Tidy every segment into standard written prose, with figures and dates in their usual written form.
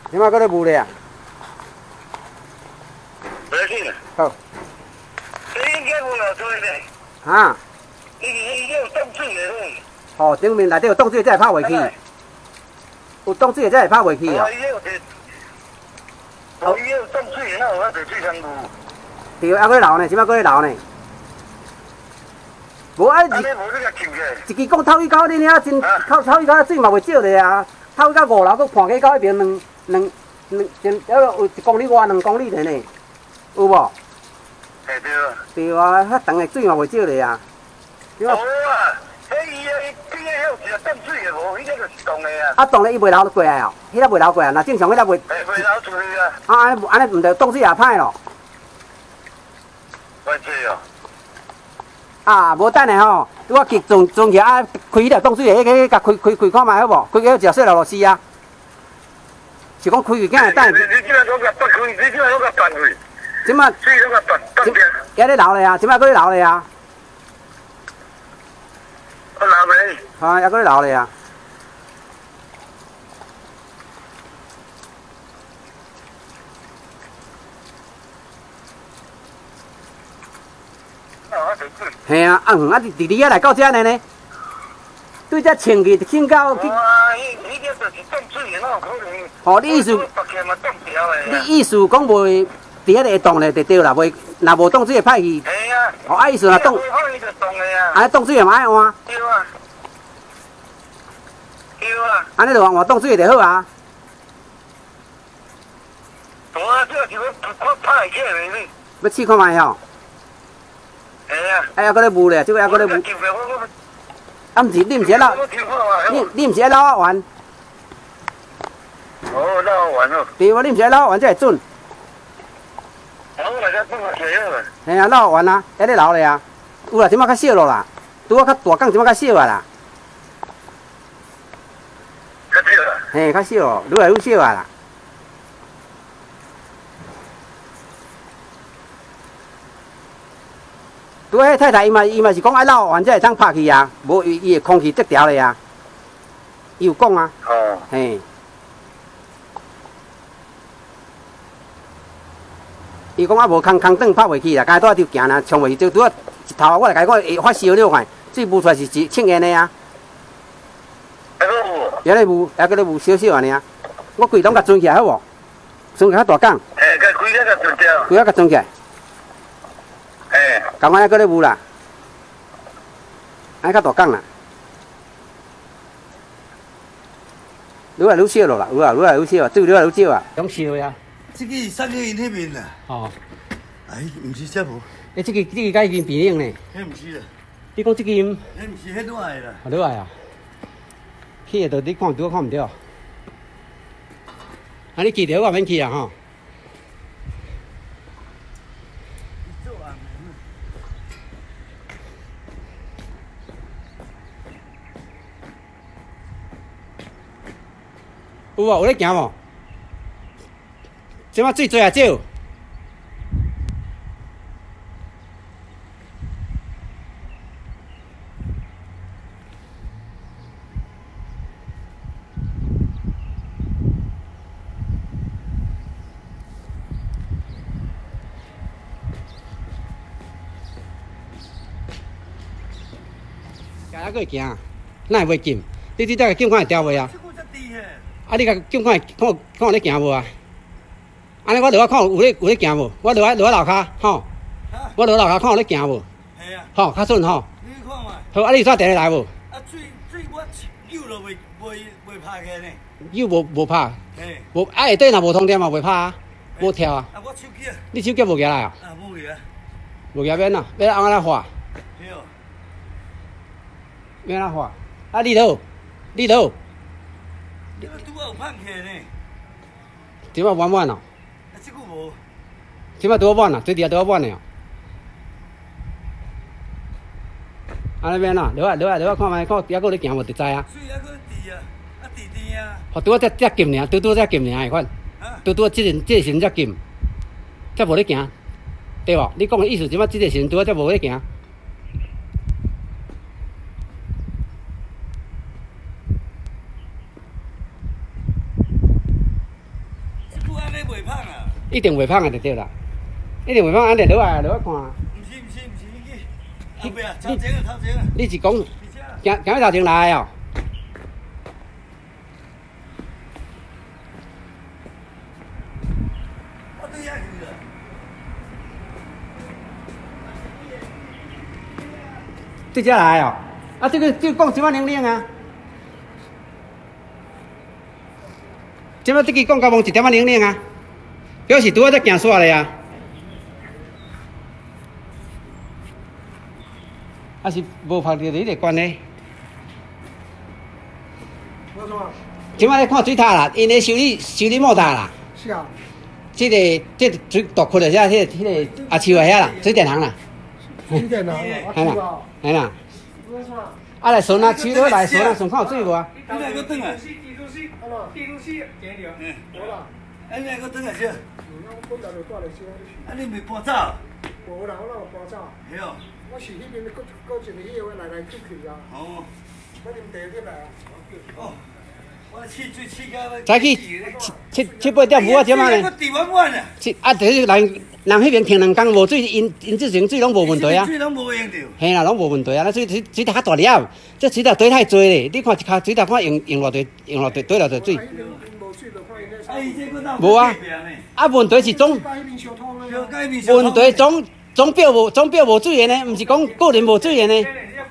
即摆搁咧雾咧啊？ 不要紧。 好。 你应该无老多咧。 哈？ 伊有冻水的咧。 哦，顶面内底有冻水，才会拍袂起。有冻水才会拍袂起哦。 哦，伊有冻水，那有法做水上雾。 对，还搁咧流呢，即摆搁咧流呢。无啊， 安尼无你甲救起来。 一支讲透雨沟，恁遐真透雨沟水嘛袂少咧啊！透雨到5楼，佮看起到迄边两有1公里外2公里咧呢，有无？ 嘿对啊。 对啊，遐长的水嘛袂少咧啊。 无啊，迄伊边个遐有一个冻水的无，迄个就是冻的啊。 啊，冻咧伊袂流过来哦，迄个袂流过来，那正常迄个袂。 袂流出去啊。 啊，安尼毋着冻水也歹咯。 怪济哦。 啊，无等下吼，我去装起啊，开迄条冻水的，迄甲开看卖好无？开个食细落是啊。是讲开去囝等。 你即摆讲甲拔开，你即摆讲甲拔开。 即摆水拢甲拔掉。 也咧流咧啊，即摆搁咧流咧啊。 我流未？ 啊，也搁咧流咧啊。嘿啊，啊远啊，伫你遐来到遮呢？对遮穿去穿到去。 哇，迄个就是冻水的，哪有可能？ 哦，你意思？ 拔起嘛冻掉的。 你意思讲袂伫遐会冻咧，就对啦，袂若无冻水会歹去。 嘿啊。 哦，啊意思若冻。 伊就冻的啊。 啊，冻水也嘛爱换。 对啊。对啊。 安尼就换冻水就好啊。 无啊，这个是要拍起来呢。 要试看卖吼。 嘿啊。 哎呀，搁咧雾咧，即个还搁咧雾。啊，毋是，你毋是捞，你毋是捞啊丸。 哦，捞丸哦。 对啊，你毋是捞丸才会准。 我来甲放下起好啦。 嘿啊，捞丸啊，还咧流咧啊。有啦，即摆较少咯啦。拄啊较大港，即摆较少啊啦。 较少啊。 嘿，较少哦，愈来愈少啊啦。拄啊，迄太太伊嘛是讲爱捞完才会当拍去啊，无伊的空气得调咧啊。伊有讲啊。 哦。 嘿。伊讲啊无空灯拍袂起啦，刚才拄啊就行啦，冲袂去，拄啊一头我来甲伊讲会发烧了看，水雾出来是清烟的啊。 还搁雾。 也咧雾，还搁咧雾少少安尼啊。我规拢甲装起来好无？装起较大港。 嘿，甲规个甲装掉。 规个甲装起来。 嘿。 刚刚还搁咧雾啦，安较大港啦。愈来愈少咯啦，有啊，愈来愈少啊，水愈来愈少啊。拢少呀。 这个送去因迄边啦。 哦。 哎，毋是这无。 诶，这个甲已经平冷呢。 迄毋是啦。 你讲这个因？ 迄毋是迄loại啦。 啊，落来啊。去的，你看拄看唔到。啊，你记得我免去啊吼。有无？有咧行无？即摆水多啊少？还佫会行，哪会袂紧？你只个警看会调袂啊？啊！你甲警看有咧行无啊？安尼我落来看有咧行无？我落来楼骹吼，我落楼骹看有咧行无？ 系啊。 吼，较准吼。 你看嘛。 好，啊！你煞第日来无？ 啊，水我油都袂拍起呢。 油无拍。 嘿。 无啊，下底若无通电嘛，袂拍啊，无跳啊。 啊，我手机啊。 你手机无举来啊？ 啊，无举啊。 无举免啊，要安怎画？ 对哦。 要安怎画？啊，你倒？你倒？ 你拄仔有拍起呢。 即摆弯弯哦。 啊，即句无。 即摆拄弯啊，最底下拄弯的哦。安尼免啊，落来看卖，看还佫咧行无？就知啊。 水还佫滴啊，啊滴滴啊。 哦，拄仔才禁尔，拄才禁尔迄款。拄即个时阵才禁，才无咧行，对无？你讲的意思即摆即个时阵拄才无咧行。 一定袂芳的就对啦，一定袂芳，安尼落来看。 唔是，后边啊，头前啊，头前啊。 你是讲而且行去头前来哦？ 我对遐去了。 对遮来哦？啊，这个讲10000啊？即摆这个讲到问1.00啊？表示拄仔才行煞咧啊？还是无拍到你个关呢？ 我说即摆咧看水塔啦，因咧修理莫大啦。 是啊， 这个水大窟的遐，迄个阿树的遐啦，水电行啦。 几点了？我嘿啦知道。， 嘿啦。 我说啊来顺啊，树落来顺啊，顺看有水无啊？ 你来个等啊？嗯。 好了， 哎，你来个等下先。 我本来就带来先。 啊，你未搬走？ 无啦，我哪有搬走？ 系哦。 我是迄边搁一个迄个来去去啊。 哦。 我啉茶入来啊。 哦。我试水试到要。 早起7、8点无啊，即摆我呢？ 地碗碗啊。 就是人迄边停2工无水，因之前水拢无问题啊。 水拢无用着。 嘿啦，拢无问题啊。那水塔较大粒，这水塔堆太多咧。你看一卡水塔看用偌多堆偌多水。 无水就看伊咧。 啊，伊这个哪？ 无啊。啊，问题是总甲迄边相通啊。 就改面相问题总表无水的呢，毋是讲个人无水的呢。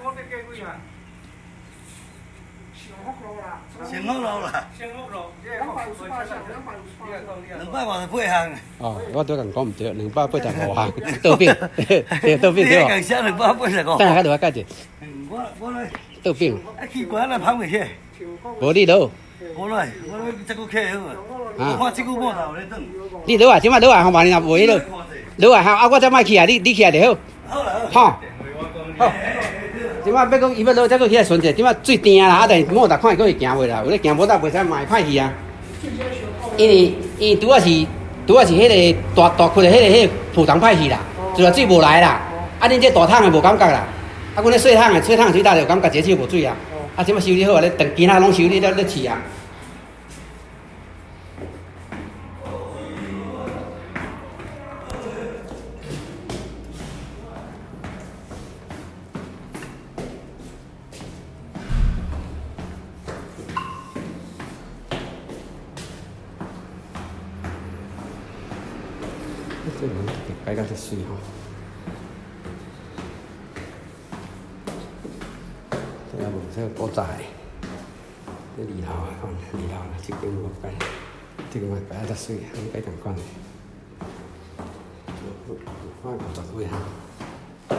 上福路啦。258项。 哦，我都共讲毋对，285项，倒饼，对，倒饼对你无？ 讲啥285？ 等下较落解解， 我来。 倒饼， 啊，奇怪，咱捧袂起。 无你落， 无来，我来这个客好啊。 啊我看这个末头咧等。 你落啊，即摆落啊，吼，万一若袂落，落啊，啊，我再莫去啊，你起来就好， 好啦。 吼。好，即摆要讲伊要落，再搁起来顺者，即摆水定啦，啊，但是莫逐看伊搁会行袂啦，有咧行无得袂使卖歹去啊。因拄仔是迄个大窟的迄个浦塘歹去啦，主要水无来啦。啊，恁这大桶的无感觉啦，啊，阮这细桶的水塔就感觉这手无水啊。啊，即摆修理好啊，咧等其他拢修理了咧试啊。这门摆到这水吼，这个门这个古早的，这二楼啊，看2楼啦，这间我摆，这个嘛摆到这水，我摆同款的，看50几哈。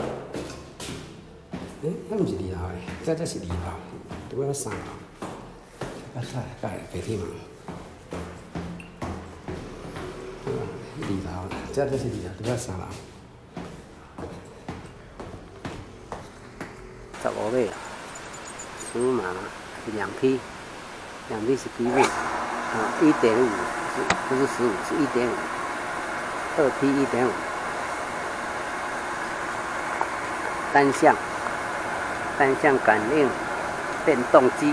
那毋是2楼的，这是2楼，拄仔3楼，较早盖白天嘛。2楼，这是2楼，拄仔3楼。15尾啊，属马是2批，2批是几尾？啊，1.5不是15，是1.5，2批1.5，单向感应电动机，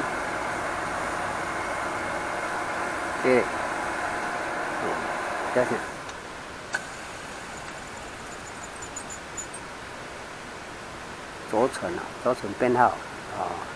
对，加上。轴承啊，轴承编号啊。